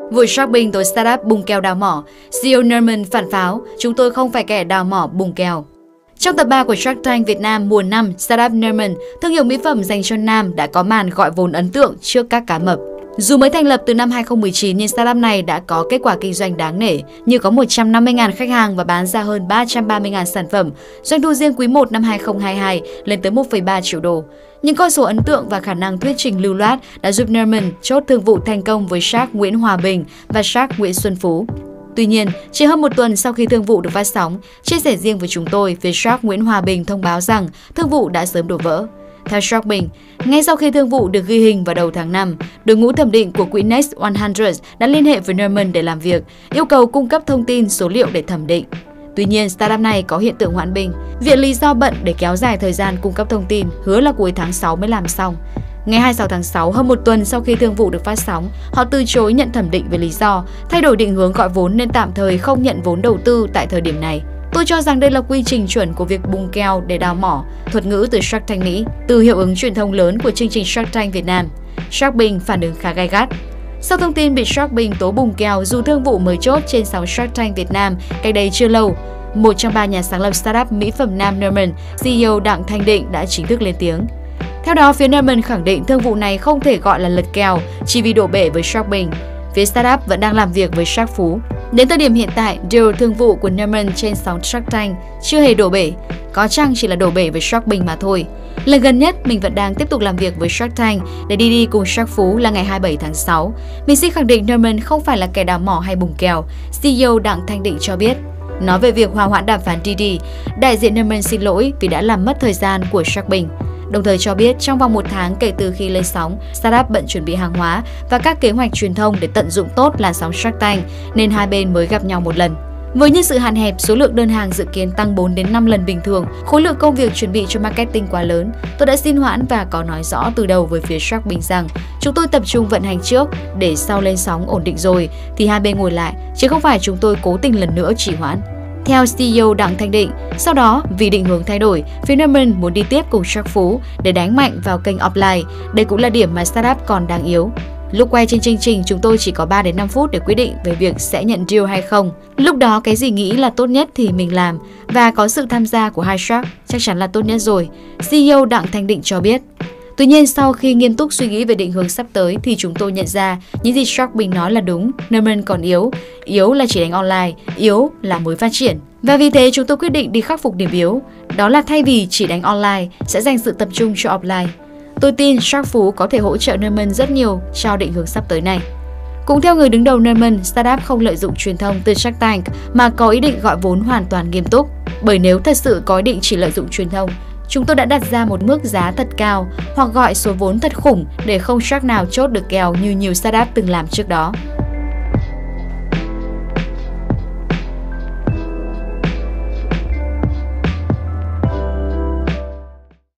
Vụ shopping tối startup bùng kèo đào mỏ, CEO Nerman phản pháo, chúng tôi không phải kẻ đào mỏ bùng kèo. Trong tập 3 của Shark Tank Việt Nam mùa 5, startup Nerman, thương hiệu mỹ phẩm dành cho nam đã có màn gọi vốn ấn tượng trước các cá mập. Dù mới thành lập từ năm 2019 nhưng startup này đã có kết quả kinh doanh đáng nể như có 150.000 khách hàng và bán ra hơn 330.000 sản phẩm, doanh thu riêng quý 1 năm 2022 lên tới 1,3 triệu đô. Những con số ấn tượng và khả năng thuyết trình lưu loát đã giúp Nerman chốt thương vụ thành công với Shark Nguyễn Hòa Bình và Shark Nguyễn Xuân Phú. Tuy nhiên, chỉ hơn một tuần sau khi thương vụ được phát sóng, chia sẻ riêng với chúng tôi, phía Shark Nguyễn Hòa Bình thông báo rằng thương vụ đã sớm đổ vỡ. Theo Shark Bình, ngay sau khi thương vụ được ghi hình vào đầu tháng 5, đội ngũ thẩm định của quỹ Next 100 đã liên hệ với Nerman để làm việc, yêu cầu cung cấp thông tin số liệu để thẩm định. Tuy nhiên, startup này có hiện tượng hoãn bình, viện lý do bận để kéo dài thời gian cung cấp thông tin, hứa là cuối tháng 6 mới làm xong. Ngày 26 tháng 6, hơn một tuần sau khi thương vụ được phát sóng, họ từ chối nhận thẩm định với lý do thay đổi định hướng gọi vốn nên tạm thời không nhận vốn đầu tư tại thời điểm này. Tôi cho rằng đây là quy trình chuẩn của việc bùng kèo để đào mỏ, thuật ngữ từ Shark Tank Mỹ, từ hiệu ứng truyền thông lớn của chương trình Shark Tank Việt Nam. Shark Bình phản ứng khá gay gắt. Sau thông tin bị Shark Bình tố bùng kèo dù thương vụ mới chốt trên sóng Shark Tank Việt Nam cách đây chưa lâu, một trong 3 nhà sáng lập startup mỹ phẩm nam Nerman, CEO Đặng Thanh Định đã chính thức lên tiếng. Theo đó, phía Nerman khẳng định thương vụ này không thể gọi là lật kèo chỉ vì đổ bể với Shark Bình. Phía startup vẫn đang làm việc với Shark Phú. Đến thời điểm hiện tại, deal thương vụ của Nerman trên sóng Shark Tank chưa hề đổ bể, có chăng chỉ là đổ bể với Shark Bình mà thôi. Lần gần nhất, mình vẫn đang tiếp tục làm việc với Shark Tank để đi cùng Shark Phú là ngày 27 tháng 6. Mình xin khẳng định Nerman không phải là kẻ đào mỏ hay bùng kèo, CEO Đặng Thanh Định cho biết. Nói về việc hòa hoãn đàm phán Didi, đại diện Nerman xin lỗi vì đã làm mất thời gian của Shark Bình. Đồng thời cho biết trong vòng 1 tháng kể từ khi lên sóng, startup bận chuẩn bị hàng hóa và các kế hoạch truyền thông để tận dụng tốt làn sóng Shark Tank nên hai bên mới gặp nhau một lần. Với nhân sự hạn hẹp, số lượng đơn hàng dự kiến tăng 4 đến 5 lần bình thường, khối lượng công việc chuẩn bị cho marketing quá lớn. Tôi đã xin hoãn và có nói rõ từ đầu với phía Shark Bình rằng chúng tôi tập trung vận hành trước để sau lên sóng ổn định rồi thì hai bên ngồi lại, chứ không phải chúng tôi cố tình lần nữa trì hoãn. Theo CEO Đặng Thanh Định, sau đó vì định hướng thay đổi, phía Nerman muốn đi tiếp cùng Shark Phú để đánh mạnh vào kênh offline. Đây cũng là điểm mà startup còn đang yếu. Lúc quay trên chương trình, chúng tôi chỉ có 3 đến 5 phút để quyết định về việc sẽ nhận deal hay không. Lúc đó cái gì nghĩ là tốt nhất thì mình làm và có sự tham gia của hai Shark chắc chắn là tốt nhất rồi, CEO Đặng Thanh Định cho biết. Tuy nhiên, sau khi nghiêm túc suy nghĩ về định hướng sắp tới thì chúng tôi nhận ra những gì Shark Bình nói là đúng. Nerman còn yếu là chỉ đánh online, yếu là mới phát triển. Và vì thế chúng tôi quyết định đi khắc phục điểm yếu, đó là thay vì chỉ đánh online, sẽ dành sự tập trung cho offline. Tôi tin Shark Phú có thể hỗ trợ Nerman rất nhiều cho định hướng sắp tới này. Cũng theo người đứng đầu Nerman, startup không lợi dụng truyền thông từ Shark Tank mà có ý định gọi vốn hoàn toàn nghiêm túc. Bởi nếu thật sự có ý định chỉ lợi dụng truyền thông, chúng tôi đã đặt ra một mức giá thật cao hoặc gọi số vốn thật khủng để không Shark nào chốt được kèo như nhiều startup từng làm trước đó.